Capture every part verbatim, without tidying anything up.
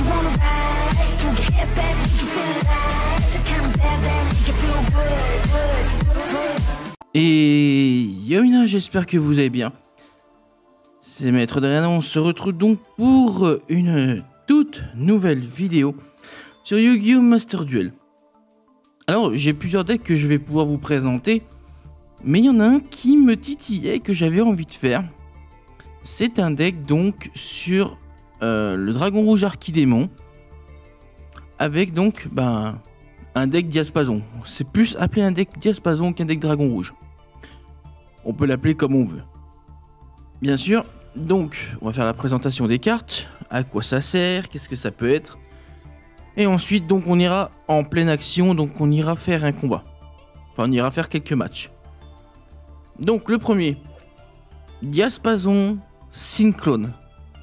Et Yomina, j'espère que vous allez bien. C'est Maître Dariana, on se retrouve donc pour une toute nouvelle vidéo sur Yu-Gi-Oh! Master Duel. Alors, j'ai plusieurs decks que je vais pouvoir vous présenter, mais il y en a un qui me titillait, que j'avais envie de faire. C'est un deck donc sur euh, le Dragon Rouge Archidémon, avec donc ben, un deck Diapason. C'est plus appelé un deck Diapason qu'un deck Dragon Rouge. On peut l'appeler comme on veut. Bien sûr, donc on va faire la présentation des cartes, à quoi ça sert, qu'est-ce que ça peut être. Et ensuite donc on ira en pleine action, donc on ira faire un combat. Enfin on ira faire quelques matchs. Donc le premier, Diapason Synclone.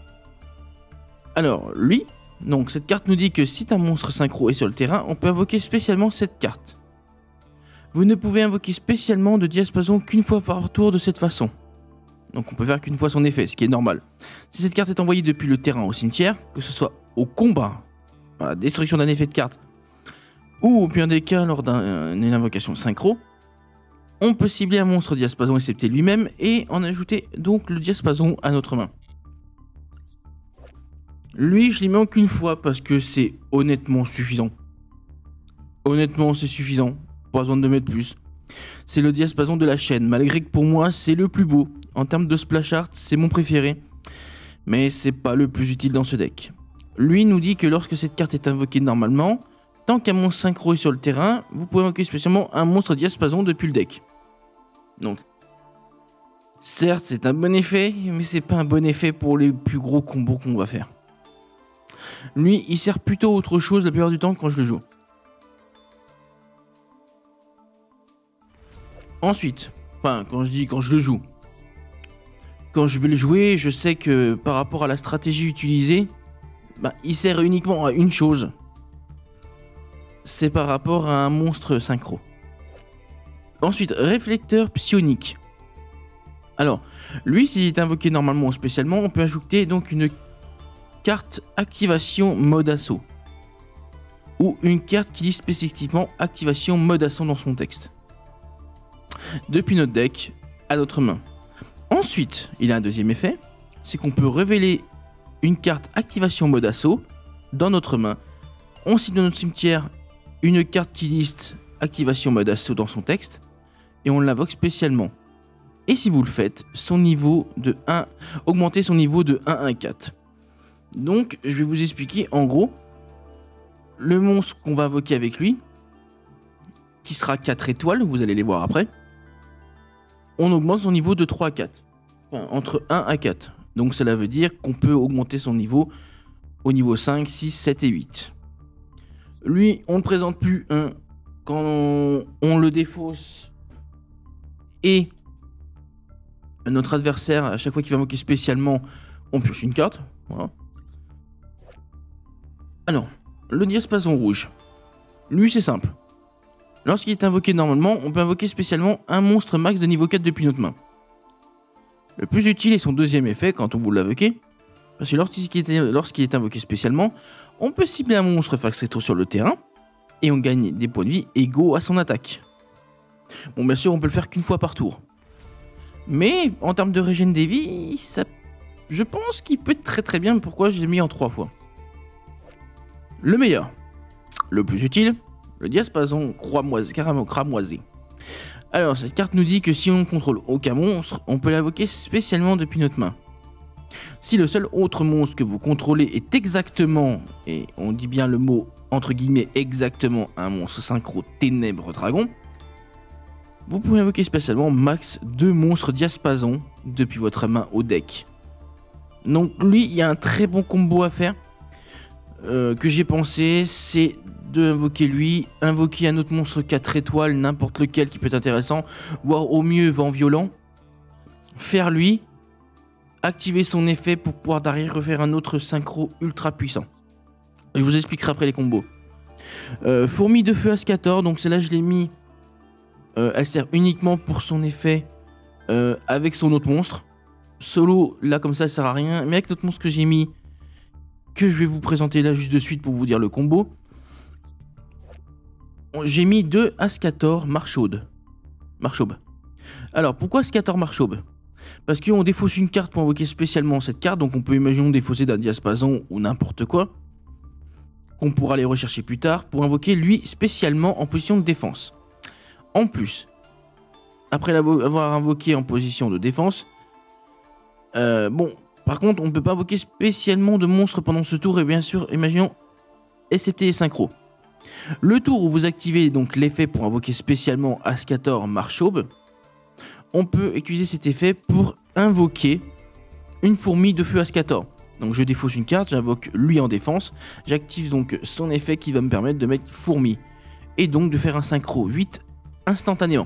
Alors lui, donc cette carte nous dit que si un monstre synchro est sur le terrain, on peut invoquer spécialement cette carte. Vous ne pouvez invoquer spécialement de Diapason qu'une fois par tour de cette façon. Donc on peut faire qu'une fois son effet, ce qui est normal. Si cette carte est envoyée depuis le terrain au cimetière, que ce soit au combat, à la destruction d'un effet de carte, ou au pire des cas lors d'une invocation synchro, on peut cibler un monstre Diapason excepté lui-même et en ajouter donc le Diapason à notre main. Lui, je l'y mets qu'une fois parce que c'est honnêtement suffisant. Honnêtement, c'est suffisant. Pas besoin de mettre plus. C'est le Diapason de la chaîne, malgré que pour moi, c'est le plus beau. En termes de splash art, c'est mon préféré. Mais c'est pas le plus utile dans ce deck. Lui nous dit que lorsque cette carte est invoquée normalement, tant qu'un monstre synchro est sur le terrain, vous pouvez invoquer spécialement un monstre Diapason depuis le deck. Donc, certes, c'est un bon effet, mais c'est pas un bon effet pour les plus gros combos qu'on va faire. Lui, il sert plutôt à autre chose la plupart du temps quand je le joue. Ensuite, enfin, quand je dis quand je le joue, quand je vais le jouer, je sais que par rapport à la stratégie utilisée, bah, il sert uniquement à une chose. C'est par rapport à un monstre synchro. Ensuite, réflecteur psionique. Alors, lui, s'il est invoqué normalement ou spécialement, on peut ajouter donc une carte activation mode assaut. Ou une carte qui lit spécifiquement activation mode assaut dans son texte. Depuis notre deck à notre main. Ensuite, il a un deuxième effet, c'est qu'on peut révéler une carte activation mode assaut dans notre main. On cible dans notre cimetière une carte qui liste activation mode assaut dans son texte et on l'invoque spécialement. Et si vous le faites, son niveau de un, augmenter son niveau de un à quatre. Donc, je vais vous expliquer en gros le monstre qu'on va invoquer avec lui, qui sera quatre étoiles, vous allez les voir après. On augmente son niveau de trois à quatre, enfin, entre un à quatre. Donc cela veut dire qu'on peut augmenter son niveau au niveau cinq, six, sept et huit. Lui, on ne présente plus un quand on, on le défausse et notre adversaire, à chaque fois qu'il va invoquer spécialement, on pioche une carte. Voilà. Alors, le Diapason rouge. Lui, c'est simple. Lorsqu'il est invoqué normalement, on peut invoquer spécialement un monstre max de niveau quatre depuis notre main. Le plus utile est son deuxième effet quand on vous l'invoquez, parce que lorsqu'il est, lorsqu'il est invoqué spécialement, on peut cibler un monstre fax rétro sur le terrain, et on gagne des points de vie égaux à son attaque. Bon, bien sûr, on peut le faire qu'une fois par tour. Mais, en termes de régène des vies, ça, je pense qu'il peut être très très bien, pourquoi je l'ai mis en trois fois. Le meilleur, le plus utile, le Diapason cramoisé. Alors, cette carte nous dit que si on ne contrôle aucun monstre, on peut l'invoquer spécialement depuis notre main. Si le seul autre monstre que vous contrôlez est exactement, et on dit bien le mot entre guillemets exactement, un monstre synchro ténèbres dragon, vous pouvez invoquer spécialement max deux monstres Diapason depuis votre main au deck. Donc lui, il y a un très bon combo à faire euh, que j'ai pensé, c'est de invoquer lui, invoquer un autre monstre quatre étoiles, n'importe lequel qui peut être intéressant, voire au mieux vent violent, faire lui, activer son effet pour pouvoir derrière refaire un autre synchro ultra puissant. Je vous expliquerai après les combos. Euh, fourmi de feu Ascator, donc celle-là je l'ai mis, euh, elle sert uniquement pour son effet euh, avec son autre monstre. Solo, là comme ça elle sert à rien, mais avec notre monstre que j'ai mis, que je vais vous présenter là juste de suite pour vous dire le combo. J'ai mis deux Ascator Marchaube. Marchaube. Alors, pourquoi Ascator Marchaube? Parce qu'on défausse une carte pour invoquer spécialement cette carte, donc on peut imaginer défausser d'un Diapason ou n'importe quoi, qu'on pourra aller rechercher plus tard, pour invoquer lui spécialement en position de défense. En plus, après l'avoir invoqué en position de défense, euh, bon, par contre, on ne peut pas invoquer spécialement de monstres pendant ce tour, et bien sûr, imaginons S C T et Synchro. Le tour où vous activez donc l'effet pour invoquer spécialement Ascator Marchaube, on peut utiliser cet effet pour invoquer une fourmi de feu Ascator. Donc je défausse une carte, j'invoque lui en défense, j'active donc son effet qui va me permettre de mettre fourmi. Et donc de faire un synchro huit instantanément.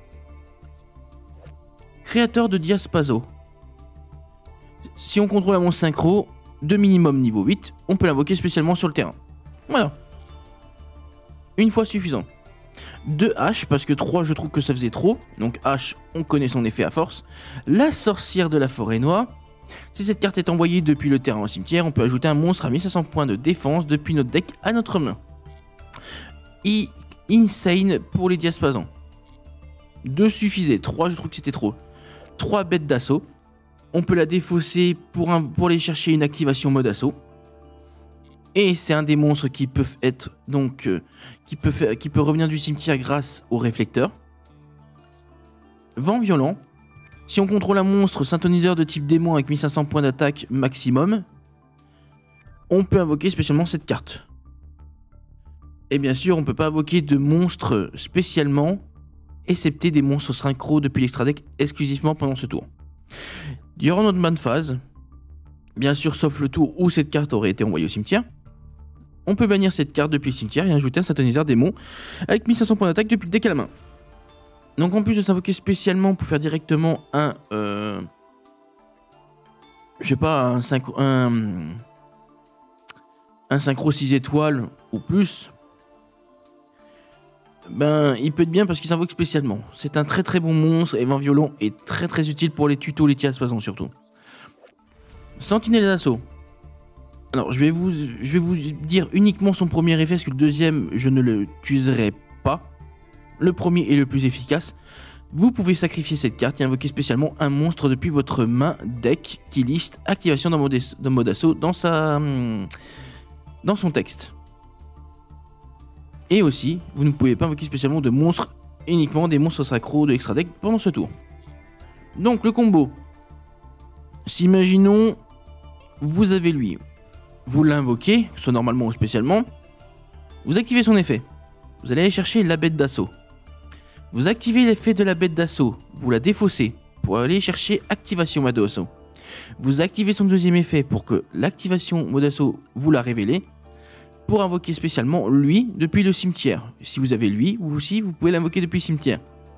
Créateur de Diapason. Si on contrôle un monstre synchro de minimum niveau huit, on peut l'invoquer spécialement sur le terrain. Voilà. Une fois suffisant. deux H, parce que trois je trouve que ça faisait trop. Donc H, on connaît son effet à force. La sorcière de la forêt noire. Si cette carte est envoyée depuis le terrain au cimetière, on peut ajouter un monstre à mille cinq cents points de défense depuis notre deck à notre main. Et Insane pour les Diapasons. deux suffisait, trois je trouve que c'était trop. trois bêtes d'assaut. On peut la défausser pour, un, pour aller chercher une activation mode assaut. Et c'est un des monstres qui peut être donc euh, qui peut faire, qui peut revenir du cimetière grâce au réflecteur. Vent violent. Si on contrôle un monstre synthoniseur de type démon avec mille cinq cents points d'attaque maximum, on peut invoquer spécialement cette carte. Et bien sûr, on ne peut pas invoquer de monstres spécialement, excepté des monstres synchro depuis l'extra deck exclusivement pendant ce tour. Durant notre main phase, bien sûr sauf le tour où cette carte aurait été envoyée au cimetière, on peut bannir cette carte depuis le cimetière et ajouter un synthoniseur démon avec mille cinq cents points d'attaque depuis le deck à la main. Donc en plus de s'invoquer spécialement pour faire directement un... Euh, je sais pas, un synchro, un, un synchro six étoiles ou plus, ben il peut être bien parce qu'il s'invoque spécialement. C'est un très très bon monstre et Vent violent est très très utile pour les tutos, les Diapasons surtout. Sentinelle d'assaut. Alors je vais, vous, je vais vous dire uniquement son premier effet parce que le deuxième je ne l'utiliserai pas. Le premier est le plus efficace. Vous pouvez sacrifier cette carte et invoquer spécialement un monstre depuis votre main deck qui liste activation d'un mode, mode assaut dans, sa, dans son texte. Et aussi, vous ne pouvez pas invoquer spécialement de monstres, uniquement des monstres sacro de extra deck pendant ce tour. Donc le combo. Si imaginons, vous avez lui, vous l'invoquez, soit normalement ou spécialement, vous activez son effet. Vous allez aller chercher la bête d'assaut. Vous activez l'effet de la bête d'assaut, vous la défaussez pour aller chercher activation mode assaut. Vous activez son deuxième effet pour que l'activation mode assaut vous la révélez, pour invoquer spécialement lui depuis le cimetière. Si vous avez lui, vous aussi vous pouvez l'invoquer depuis le cimetière.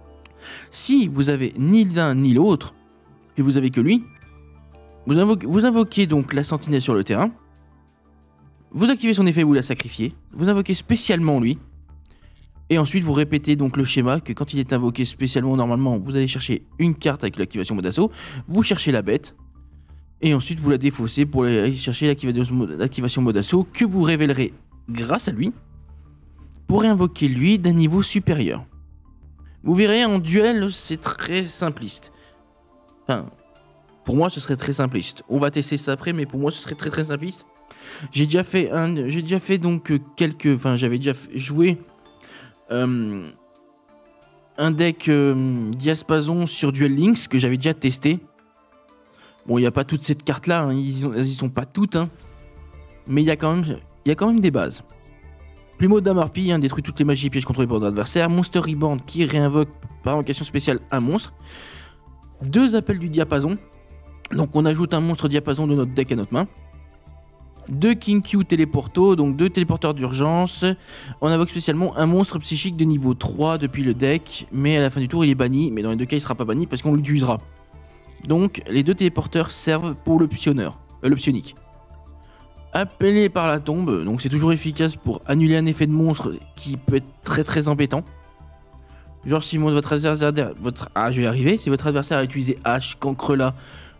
Si vous avez ni l'un ni l'autre, que vous avez que lui, vous invoquez, vous invoquez donc la sentinelle sur le terrain, vous activez son effet, vous la sacrifiez, vous invoquez spécialement lui, et ensuite vous répétez donc le schéma que quand il est invoqué spécialement normalement, vous allez chercher une carte avec l'activation mode assaut, vous cherchez la bête, et ensuite vous la défaussez pour aller chercher l'activation mode assaut que vous révélerez grâce à lui, pour réinvoquer lui d'un niveau supérieur. Vous verrez, en duel c'est très simpliste. Enfin, pour moi ce serait très simpliste. On va tester ça après, mais pour moi ce serait très très simpliste. J'ai déjà fait un, j'ai déjà fait donc quelques, enfin j'avais déjà joué euh, un deck euh, Diapason sur Duel Links que j'avais déjà testé. Bon, il n'y a pas toutes ces cartes là, hein, ils, ont, ils sont pas toutes, hein, mais il y a quand même, il y a quand même des bases. Plumeau d'Amarpi, hein, détruit toutes les magies et pièges contrôlés par l'adversaire. Monster Reborn qui réinvoque par invocation spéciale un monstre. Deux appels du Diapason. Donc on ajoute un monstre Diapason de notre deck à notre main. Deux King Q téléporto, donc deux téléporteurs d'urgence. On invoque spécialement un monstre psychique de niveau trois depuis le deck, mais à la fin du tour il est banni, mais dans les deux cas il sera pas banni parce qu'on l'utilisera. Donc les deux téléporteurs servent pour l'optionneur, euh, l'optionique. Appelé par la tombe, donc c'est toujours efficace pour annuler un effet de monstre qui peut être très très embêtant. Genre si votre adversaire, votre, ah je vais y arriver, si votre adversaire a utilisé H, cancre là,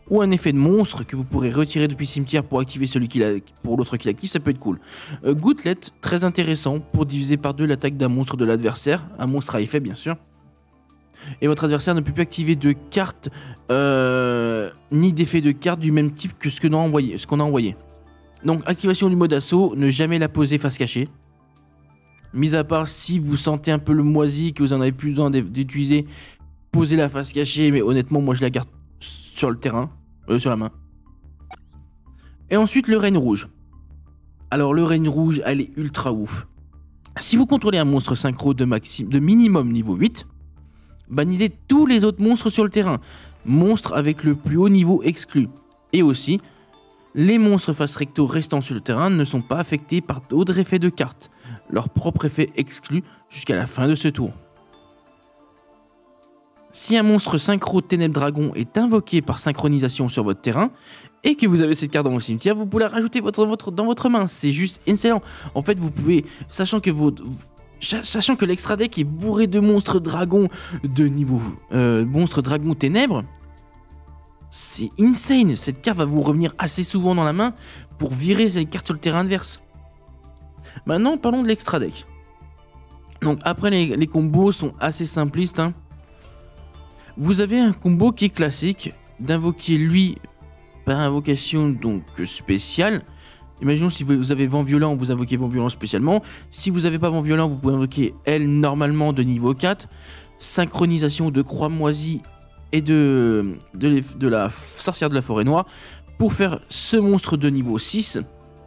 ou un effet de monstre que vous pourrez retirer depuis le cimetière pour activer celui qui l'a, pour l'autre qui l'active, ça peut être cool. Euh, Gouttelette, très intéressant pour diviser par deux l'attaque d'un monstre de l'adversaire, un monstre à effet bien sûr. Et votre adversaire ne peut plus activer de cartes euh, ni d'effet de cartes du même type que ce qu'on a envoyé, ce qu'on a envoyé. Donc activation du mode assaut, ne jamais la poser face cachée. Mis à part si vous sentez un peu le moisi, que vous en avez plus besoin d'utiliser, posez la face cachée, mais honnêtement moi je la garde sur le terrain, euh, sur la main. Et ensuite le règne rouge. Alors le règne rouge, elle est ultra ouf. Si vous contrôlez un monstre synchro de, maxi de minimum niveau huit, bannissez tous les autres monstres sur le terrain. Monstres avec le plus haut niveau exclu. Et aussi, les monstres face recto restant sur le terrain ne sont pas affectés par d'autres effets de cartes. Leur propre effet exclu jusqu'à la fin de ce tour. Si un monstre synchro Ténèbres Dragon est invoqué par synchronisation sur votre terrain et que vous avez cette carte dans vos cimetières, vous pouvez la rajouter votre, votre, dans votre main. C'est juste excellent. En fait, vous pouvez, sachant que votre... Sachant que l'extra deck est bourré de monstres dragons de niveau euh, monstres dragons ténèbres, c'est insane. Cette carte va vous revenir assez souvent dans la main pour virer cette carte sur le terrain adverse. Maintenant, parlons de l'extra deck. Donc après, les, les combos sont assez simplistes. Hein. Vous avez un combo qui est classique d'invoquer lui par invocation donc spéciale. Imaginons si vous avez vent violent, vous invoquez vent violent spécialement. Si vous n'avez pas vent violent, vous pouvez invoquer elle normalement de niveau quatre. Synchronisation de croix moisie et de, de, de la sorcière de la forêt noire pour faire ce monstre de niveau six.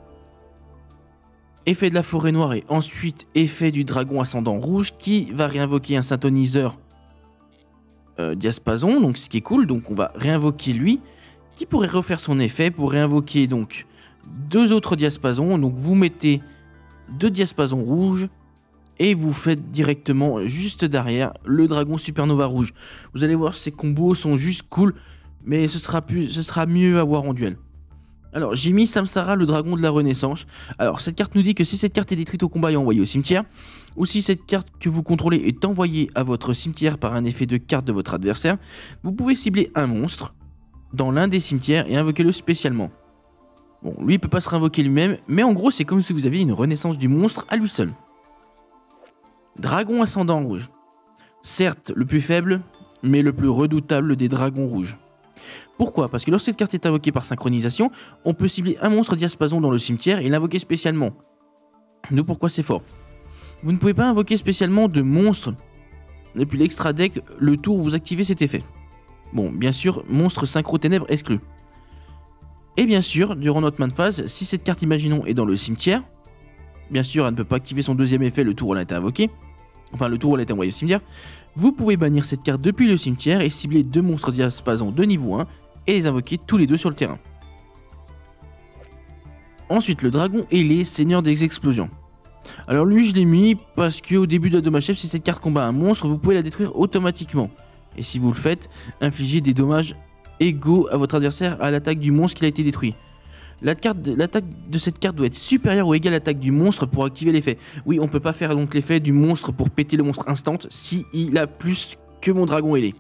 Effet de la forêt noire et ensuite effet du dragon ascendant rouge qui va réinvoquer un synthoniseur euh, diapason, donc ce qui est cool. Donc on va réinvoquer lui qui pourrait refaire son effet pour réinvoquer donc deux autres diapasons. Donc vous mettez deux diapasons rouges et vous faites directement juste derrière le dragon supernova rouge. Vous allez voir, ces combos sont juste cool, mais ce sera, plus, ce sera mieux à voir en duel. Alors j'ai mis Samsara, le dragon de la renaissance. Alors cette carte nous dit que si cette carte est détruite au combat et envoyée au cimetière, ou si cette carte que vous contrôlez est envoyée à votre cimetière par un effet de carte de votre adversaire, vous pouvez cibler un monstre dans l'un des cimetières et invoquer-le spécialement. Bon, lui il peut pas se réinvoquer lui-même, mais en gros c'est comme si vous aviez une renaissance du monstre à lui seul. Dragon ascendant rouge. Certes le plus faible, mais le plus redoutable des dragons rouges. Pourquoi? Parce que lorsque cette carte est invoquée par synchronisation, on peut cibler un monstre diapason dans le cimetière et l'invoquer spécialement. Nous, pourquoi c'est fort? Vous ne pouvez pas invoquer spécialement de monstres depuis l'extra deck le tour où vous activez cet effet. Bon, bien sûr, monstre synchro ténèbres exclu. Et bien sûr, durant notre main de phase, si cette carte, imaginons, est dans le cimetière, bien sûr, elle ne peut pas activer son deuxième effet le tour où elle a été invoquée, enfin le tour où elle a été envoyée au cimetière, vous pouvez bannir cette carte depuis le cimetière et cibler deux monstres diapason de niveau un et les invoquer tous les deux sur le terrain. Ensuite, le dragon ailé, seigneur des explosions. Alors lui, je l'ai mis parce qu'au début de la dommage chef, si cette carte combat un monstre, vous pouvez la détruire automatiquement. Et si vous le faites, infligez des dommages égaux à votre adversaire à l'attaque du monstre qui a été détruit. L'attaque de, de cette carte doit être supérieure ou égale à l'attaque du monstre pour activer l'effet. Oui, on peut pas faire donc l'effet du monstre pour péter le monstre instant si il a plus que mon dragon ailé.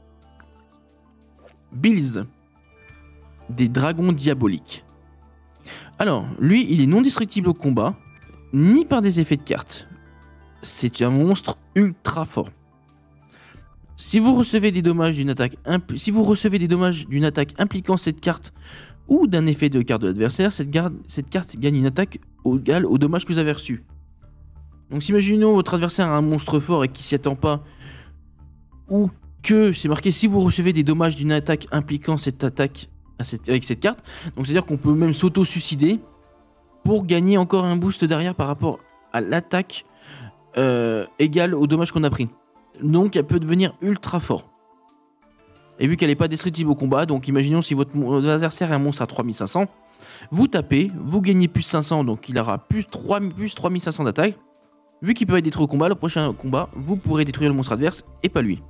Bills. Des dragons diaboliques. Alors, lui, il est non destructible au combat, ni par des effets de cartes. C'est un monstre ultra fort. Si vous recevez des dommages d'une attaque, si vous recevez des dommages d'une attaque impliquant cette carte ou d'un effet de carte de l'adversaire, cette, cette carte gagne une attaque égale au dommage que vous avez reçu. Donc, si imaginons votre adversaire a un monstre fort et qui s'y attend pas, ou que c'est marqué si vous recevez des dommages d'une attaque impliquant cette attaque à cette, avec cette carte, donc c'est à dire qu'on peut même s'auto-suicider pour gagner encore un boost derrière par rapport à l'attaque euh, égale au dommage qu'on a pris. Donc elle peut devenir ultra fort. Et vu qu'elle n'est pas destructible au combat, donc imaginons si votre, votre adversaire est un monstre à trois mille cinq cents, vous tapez, vous gagnez plus cinq cents, donc il aura plus, trois, plus trois mille cinq cents d'attaque. Vu qu'il peut être détruit au combat, le prochain combat, vous pourrez détruire le monstre adverse et pas lui.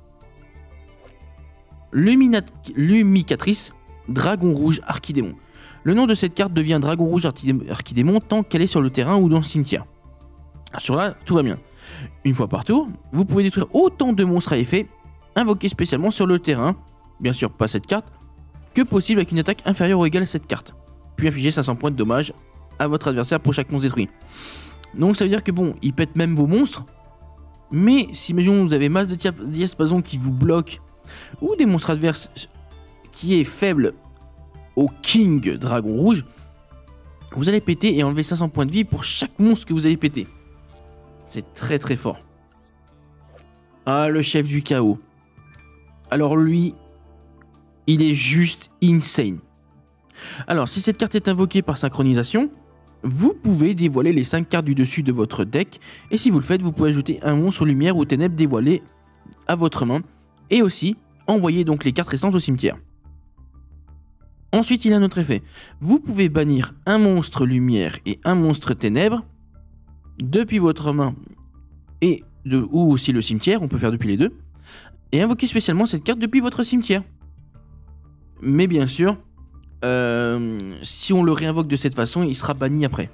Lumicatrice, dragon rouge archidémon. Le nom de cette carte devient dragon rouge archidémon tant qu'elle est sur le terrain ou dans le cimetière. Sur là, tout va bien. Une fois par tour, vous pouvez détruire autant de monstres à effet invoqués spécialement sur le terrain. Bien sûr, pas cette carte, que possible avec une attaque inférieure ou égale à cette carte. Puis infliger cinq cents points de dommages à votre adversaire pour chaque monstre détruit. Donc ça veut dire que bon, il pète même vos monstres. Mais si imaginons vous avez masse de diapason qui vous bloque, ou des monstres adverses qui est faible au King Dragon Rouge, vous allez péter et enlever cinq cents points de vie pour chaque monstre que vous allez péter. C'est très très fort. Ah, le chef du chaos. Alors lui, il est juste insane. Alors, si cette carte est invoquée par synchronisation, vous pouvez dévoiler les cinq cartes du dessus de votre deck. Et si vous le faites, vous pouvez ajouter un monstre lumière ou ténèbres dévoilé à votre main. Et aussi, envoyer donc les cartes restantes au cimetière. Ensuite, il a un autre effet. Vous pouvez bannir un monstre lumière et un monstre ténèbres depuis votre main et de, ou aussi le cimetière, on peut faire depuis les deux, et invoquer spécialement cette carte depuis votre cimetière. Mais bien sûr, euh, si on le réinvoque de cette façon, il sera banni après.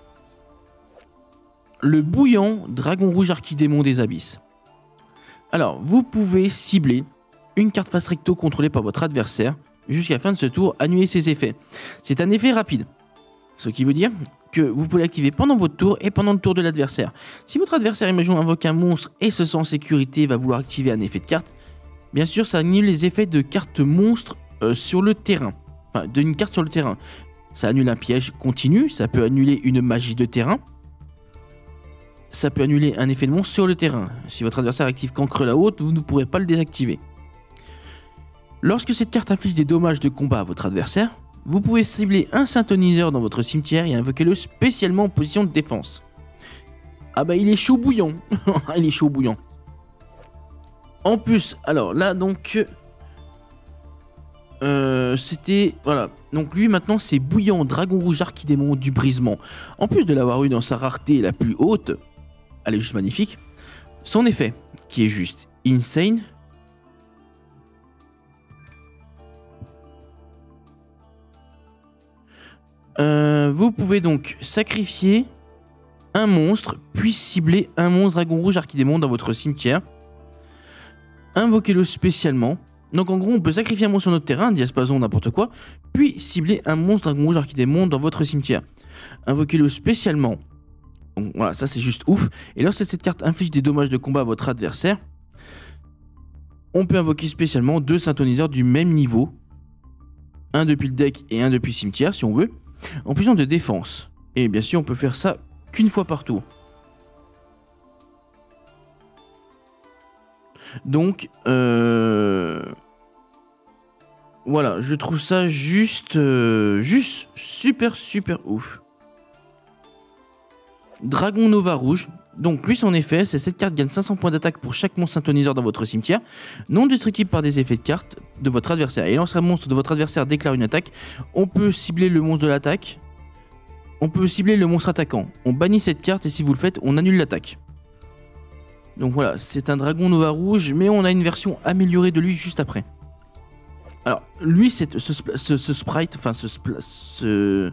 Le bouillant Dragon Rouge Archidémon des Abysses. Alors, vous pouvez cibler une carte face recto contrôlée par votre adversaire. Jusqu'à la fin de ce tour, annuler ses effets. C'est un effet rapide. Ce qui veut dire que vous pouvez l'activer pendant votre tour et pendant le tour de l'adversaire. Si votre adversaire, imaginons, invoque un monstre et se sent en sécurité, va vouloir activer un effet de carte, bien sûr, ça annule les effets de cartes monstres euh, sur le terrain. Enfin, d'une carte sur le terrain. Ça annule un piège continu, ça peut annuler une magie de terrain. Ça peut annuler un effet de monstre sur le terrain. Si votre adversaire active Cancre la Haute, vous ne pourrez pas le désactiver. Lorsque cette carte inflige des dommages de combat à votre adversaire, vous pouvez cibler un synthoniseur dans votre cimetière et invoquer-le spécialement en position de défense. Ah bah il est chaud bouillant. Il est chaud bouillant. En plus, alors là donc... Euh, c'était... Voilà. Donc lui maintenant c'est bouillant Dragon Rouge Archidémon du Brisement. En plus de l'avoir eu dans sa rareté la plus haute, elle est juste magnifique. Son effet, qui est juste insane... Euh, vous pouvez donc sacrifier un monstre, puis cibler un monstre Dragon Rouge Archidémon dans votre cimetière. Invoquez-le spécialement. Donc en gros, on peut sacrifier un monstre sur notre terrain, diapason, n'importe quoi, puis cibler un monstre Dragon Rouge Archidémon dans votre cimetière. Invoquez-le spécialement. Donc voilà, ça c'est juste ouf. Et lorsque cette carte inflige des dommages de combat à votre adversaire, on peut invoquer spécialement deux synthoniseurs du même niveau. Un depuis le deck et un depuis le cimetière, si on veut. En puissance de défense. Et bien sûr, on peut faire ça qu'une fois par tour. Donc, euh... voilà, je trouve ça juste, euh... juste super, super ouf. Dragon Nova Rouge. Donc, lui, son effet, c'est cette carte gagne cinq cents points d'attaque pour chaque monstre synthoniseur dans votre cimetière, non destructible par des effets de carte de votre adversaire. Et lorsqu'un monstre de votre adversaire déclare une attaque, on peut cibler le monstre de l'attaque. On peut cibler le monstre attaquant. On bannit cette carte et si vous le faites, on annule l'attaque. Donc voilà, c'est un Dragon Nova Rouge, mais on a une version améliorée de lui juste après. Alors, lui, c'est ce, ce, ce sprite, enfin ce... ce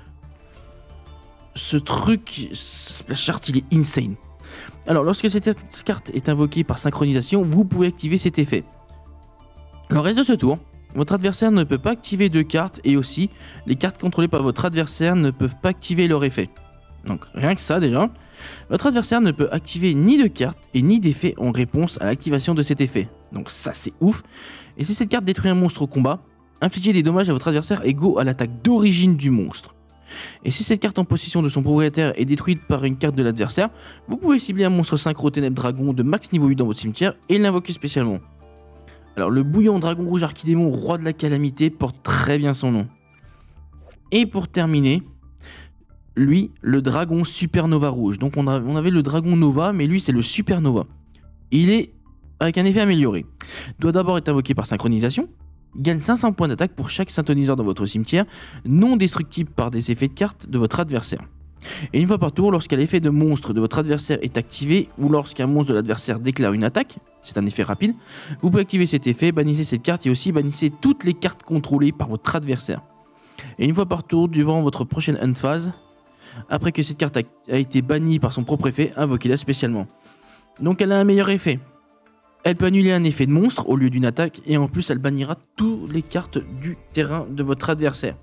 Ce truc, Splash Art, il est insane. Alors, lorsque cette carte est invoquée par synchronisation, vous pouvez activer cet effet. Le reste de ce tour, votre adversaire ne peut pas activer de cartes et aussi, les cartes contrôlées par votre adversaire ne peuvent pas activer leur effet. Donc, rien que ça déjà. Votre adversaire ne peut activer ni de cartes et ni d'effet en réponse à l'activation de cet effet. Donc ça, c'est ouf. Et si cette carte détruit un monstre au combat, infligez des dommages à votre adversaire égaux à l'attaque d'origine du monstre. Et si cette carte en possession de son propriétaire est détruite par une carte de l'adversaire, vous pouvez cibler un monstre synchro ténèbres dragon de max niveau huit dans votre cimetière et l'invoquer spécialement. Alors le bouillant Dragon Rouge Archidémon, roi de la calamité, porte très bien son nom. Et pour terminer, lui, le Dragon Supernova Rouge. Donc on, a, on avait le Dragon Nova, mais lui c'est le Supernova. Il est avec un effet amélioré. Doit d'abord être invoqué par synchronisation. Gagne cinq cents points d'attaque pour chaque synthoniseur dans votre cimetière, non destructible par des effets de cartes de votre adversaire. Et une fois par tour, lorsqu'un effet de monstre de votre adversaire est activé, ou lorsqu'un monstre de l'adversaire déclare une attaque, c'est un effet rapide, vous pouvez activer cet effet, bannissez cette carte et aussi bannissez toutes les cartes contrôlées par votre adversaire. Et une fois par tour, durant votre prochaine end phase, après que cette carte a, a été bannie par son propre effet, invoquez-la spécialement. Donc elle a un meilleur effet. Elle peut annuler un effet de monstre au lieu d'une attaque, et en plus elle bannira toutes les cartes du terrain de votre adversaire.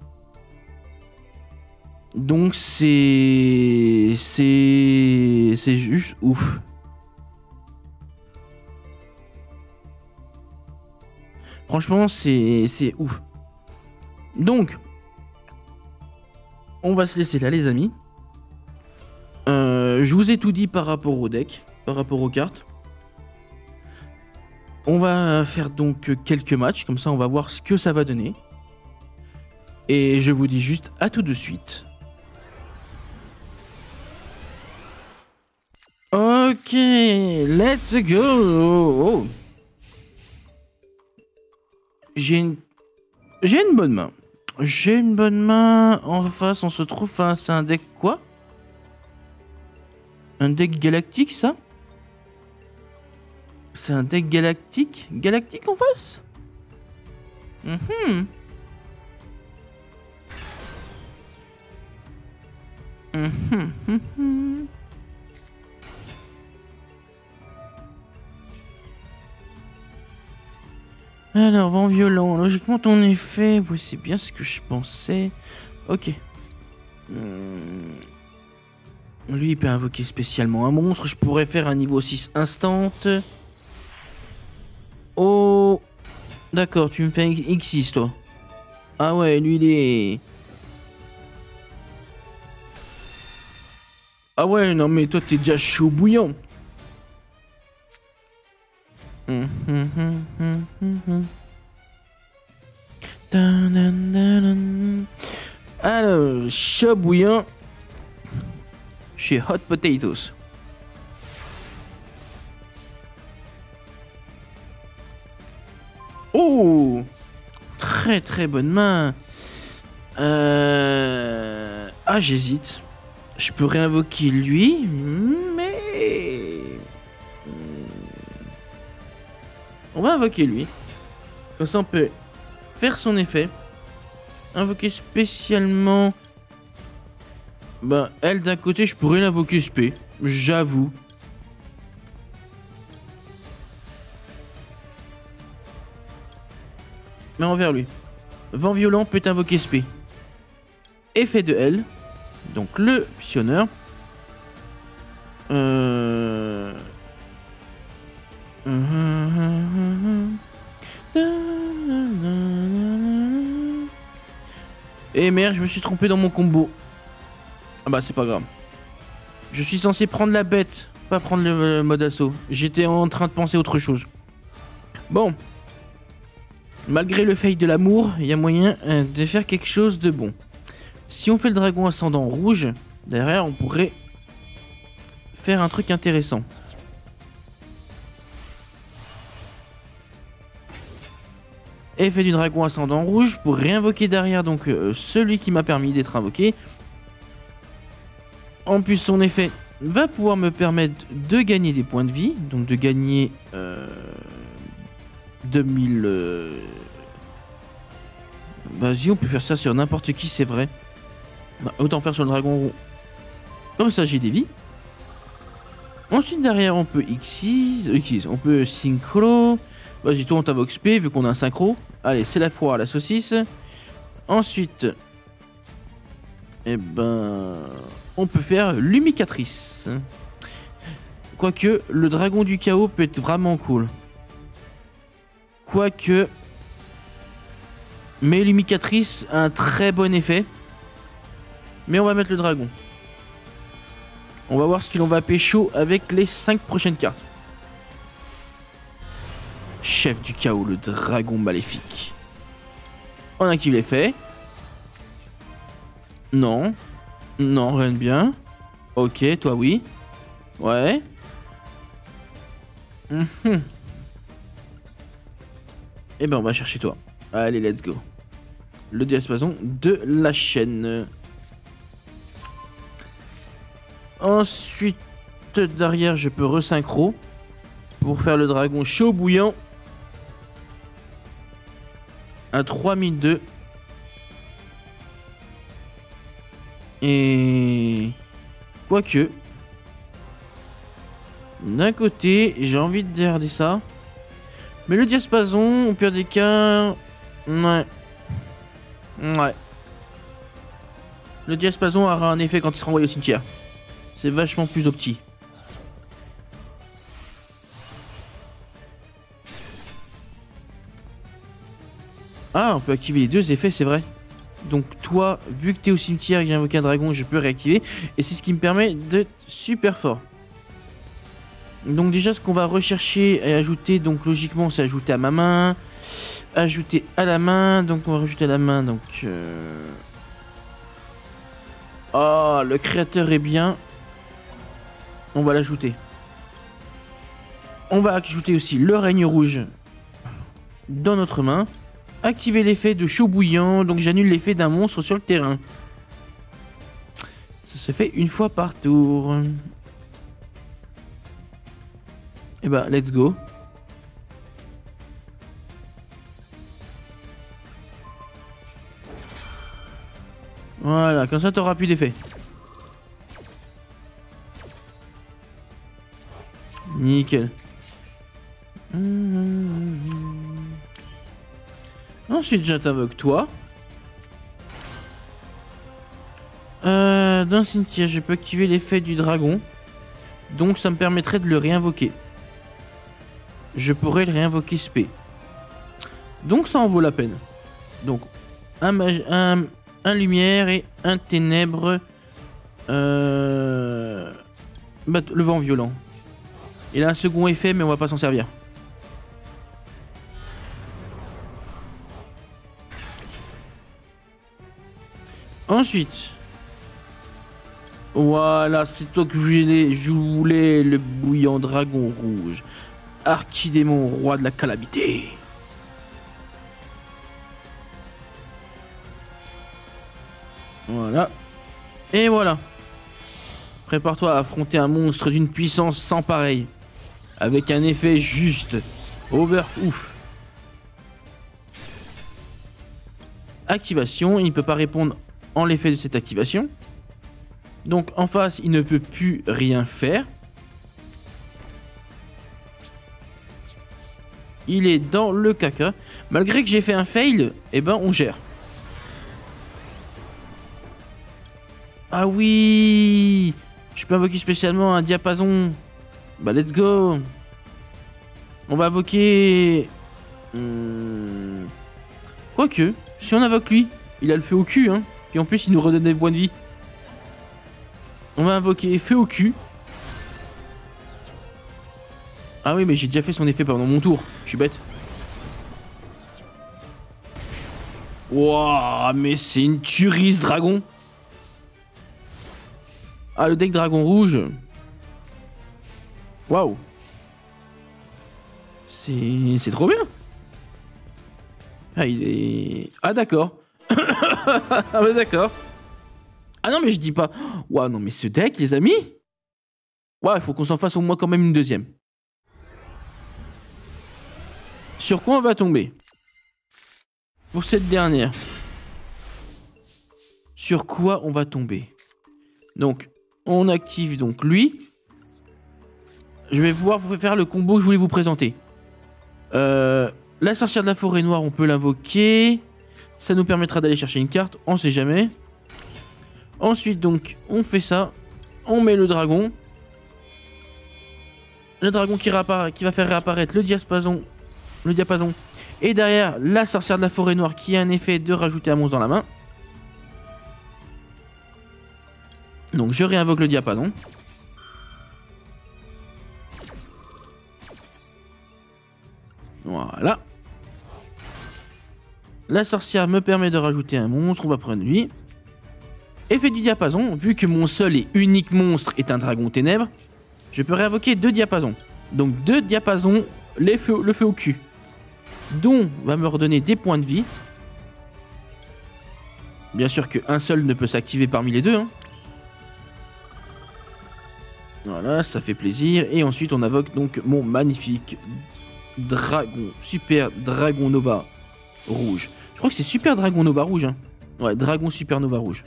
Donc c'est... C'est... C'est juste ouf. Franchement, c'est... C'est ouf. Donc, on va se laisser là, les amis. Euh, je vous ai tout dit par rapport au deck, par rapport aux cartes. On va faire donc quelques matchs, comme ça on va voir ce que ça va donner. Et je vous dis juste à tout de suite. Ok, let's go. Oh. J'ai une... J'ai une bonne main. J'ai une bonne main. En face, on se trouve face à un deck quoi? Un deck galactique, ça? C'est un deck galactique? Galactique en face? Mhm. Mhm, mhm. Alors, vent violent. Logiquement, ton effet... Oui, c'est bien ce que je pensais. Ok. Hmm. Lui, il peut invoquer spécialement un monstre. Je pourrais faire un niveau six instant. Oh. D'accord, tu me fais un X six, toi. Ah ouais, lui, il est... Ah ouais, non, mais toi, t'es déjà chaud bouillant. Hum, hum, hum, hum, hum, hum. Dun, dun, dun, dun. Alors, chaud bouillant chez Hot Potatoes. Oh, très très bonne main. Euh... Ah, j'hésite. Je peux réinvoquer lui, mais... On va invoquer lui. Comme ça, on peut faire son effet. Invoquer spécialement... Bah, elle d'un côté, je pourrais l'invoquer spé. J'avoue. Mais envers lui. Vent violent peut invoquer spé. Effet de L. Donc le pitionneur. Euh... Et merde, je me suis trompé dans mon combo. Ah bah c'est pas grave. Je suis censé prendre la bête, pas prendre le, le mode assaut. J'étais en train de penser autre chose. Bon. Malgré le fail de l'amour, il y a moyen euh, de faire quelque chose de bon. Si on fait le dragon ascendant rouge, derrière on pourrait faire un truc intéressant. Effet du dragon ascendant rouge pour réinvoquer derrière donc euh, celui qui m'a permis d'être invoqué. En plus son effet va pouvoir me permettre de gagner des points de vie, donc de gagner euh, deux mille... Euh... Vas-y, on peut faire ça sur n'importe qui, c'est vrai. Bah, autant faire sur le dragon rond. Comme ça j'ai des vies. Ensuite derrière on peut X six, X six on peut synchro. Vas-y, toi on t'invoque spé vu qu'on a un synchro. Allez, c'est la foire à la saucisse. Ensuite, eh ben, on peut faire l'humicatrice. Quoique, le dragon du chaos peut être vraiment cool. Quoique, mais l'humicatrice a un très bon effet. Mais on va mettre le dragon. On va voir ce que l'on va pécho avec les cinq prochaines cartes. Chef du chaos, le dragon maléfique. On active l'effet. Non. Non, rien de bien. Ok, toi oui. Ouais. Mmh. Et ben on va chercher toi. Allez, let's go. Le diapason de la chaîne. Ensuite, derrière, je peux resynchro pour faire le dragon chaud bouillant à trois mille deux. Et quoique, d'un côté, j'ai envie de garder ça. Mais le diapason, au pire des cas... Ouais. Ouais. Le diapason aura un effet quand il sera envoyé au cimetière. C'est vachement plus opti. Ah, on peut activer les deux effets, c'est vrai. Donc toi, vu que t'es au cimetière et que j'ai invoqué un dragon, je peux réactiver. Et c'est ce qui me permet d'être super fort. Donc déjà, ce qu'on va rechercher et ajouter, donc logiquement, c'est ajouter à ma main. Ajouter à la main. Donc on va rajouter à la main, donc... Euh... Oh, le créateur est bien. On va l'ajouter. On va ajouter aussi le règne rouge dans notre main. Activer l'effet de chaud bouillant, donc j'annule l'effet d'un monstre sur le terrain. Ça se fait une fois par tour. Et bah, let's go. Voilà, comme ça t'auras plus d'effet. Nickel. Ensuite, j'invoque toi. Euh, dans Cynthia, je peux activer l'effet du dragon. Donc, ça me permettrait de le réinvoquer. Je pourrais le réinvoquer spé. Donc, ça en vaut la peine. Donc, un, un, un lumière et un ténèbre. Euh, bah, le vent violent. Il a un second effet, mais on va pas s'en servir. Ensuite, voilà, c'est toi que je voulais, je voulais, le bouillant dragon rouge, archidémon, roi de la calamité. Voilà, et voilà. Prépare-toi à affronter un monstre d'une puissance sans pareil, avec un effet juste, over ouf. Activation, il ne peut pas répondre en l'effet de cette activation. Donc en face, il ne peut plus rien faire. Il est dans le caca. Malgré que j'ai fait un fail, eh ben on gère. Ah oui, je peux invoquer spécialement un diapason. Bah let's go. On va invoquer... Hum... Quoique, si on invoque lui, il a le feu au cul, hein. Et en plus, il nous redonne des points de vie. On va invoquer feu au cul. Ah oui, mais j'ai déjà fait son effet pendant mon tour. Je suis bête. Wouah, mais c'est une tuerie ce dragon. Ah, le deck dragon rouge. Waouh. C'est... C'est trop bien. Ah, il est... Ah, d'accord. Ah bah d'accord. Ah non mais je dis pas. Waouh non mais ce deck les amis. Ouais il faut qu'on s'en fasse au moins quand même une deuxième. Sur quoi on va tomber? Pour cette dernière. Sur quoi on va tomber? Donc on active donc lui. Je vais pouvoir vous faire le combo que je voulais vous présenter. Euh, la sorcière de la forêt noire on peut l'invoquer. Ça nous permettra d'aller chercher une carte, on sait jamais. Ensuite donc, on fait ça. On met le dragon. Le dragon qui, qui va faire réapparaître le diapason. Le diapason. Et derrière, la sorcière de la forêt noire qui a un effet de rajouter un monstre dans la main. Donc je réinvoque le diapason. Voilà. La sorcière me permet de rajouter un monstre, on va prendre lui. Effet du diapason, vu que mon seul et unique monstre est un dragon ténèbres, je peux réinvoquer deux diapasons. Donc deux diapasons, les feux, le feu au cul. Dont va me redonner des points de vie. Bien sûr qu'un seul ne peut s'activer parmi les deux. Hein. Voilà, ça fait plaisir. Et ensuite on invoque donc mon magnifique dragon, super dragon nova rouge. Je crois que c'est super dragon nova rouge. Hein. Ouais, dragon super nova rouge.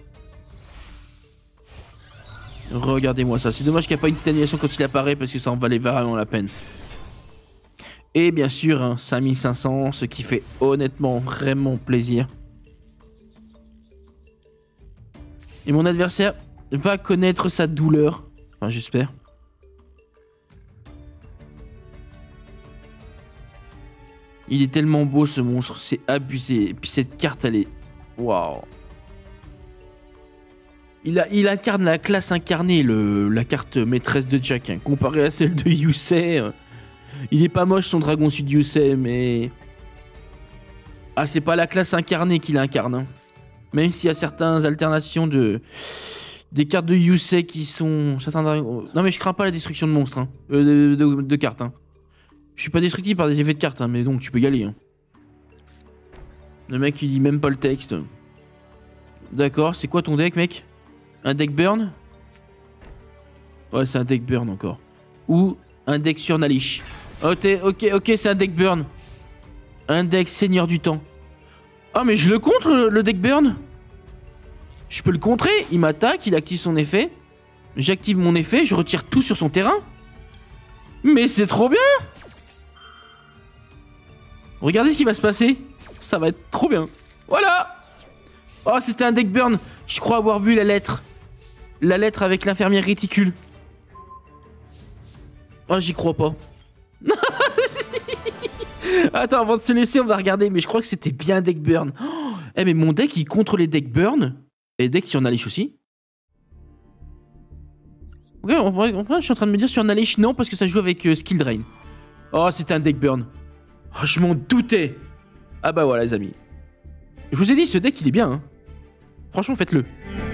Regardez-moi ça. C'est dommage qu'il n'y a pas une titaniation quand il apparaît parce que ça en valait vraiment la peine. Et bien sûr, hein, cinq mille cinq cents, ce qui fait honnêtement vraiment plaisir. Et mon adversaire va connaître sa douleur. Enfin, j'espère. Il est tellement beau ce monstre, c'est abusé. Et puis cette carte, elle est... Waouh. Il, a, il incarne la classe incarnée, le, la carte maîtresse de Jack. Hein. Comparé à celle de Yusei, euh, il est pas moche son Dragon Sud Yusei, mais... Ah, c'est pas la classe incarnée qu'il incarne. Hein. Même s'il y a certaines alternations de... Des cartes de Yusei qui sont... Certains dragons... Non mais je crains pas la destruction de monstres, hein. euh, de, de, de cartes. Hein. Je suis pas destructible par des effets de cartes, hein, mais donc tu peux y aller. Hein. Le mec il lit même pas le texte. D'accord, c'est quoi ton deck, mec? Un deck burn? Ouais, c'est un deck burn encore. Ou un deck sur Nalish. Ok, ok, ok, c'est un deck burn. Un deck Seigneur du Temps. Oh, mais je le contre, le deck burn? Je peux le contrer. Il m'attaque, il active son effet. J'active mon effet, je retire tout sur son terrain. Mais c'est trop bien! Regardez ce qui va se passer. Ça va être trop bien. Voilà! Oh, c'était un deck burn. Je crois avoir vu la lettre. La lettre avec l'infirmière réticule. Oh, j'y crois pas. Attends, avant de se laisser, on va regarder. Mais je crois que c'était bien deck burn. Oh, eh, mais mon deck, il contre les decks burn. Et les decks sur Nalish aussi. Ok, en vrai, en vrai, je suis en train de me dire sur Nalish, non, parce que ça joue avec euh, Skill Drain. Oh, c'était un deck burn. Oh, je m'en doutais. Ah bah voilà, les amis. Je vous ai dit, ce deck, il est bien. Hein. Franchement, faites-le.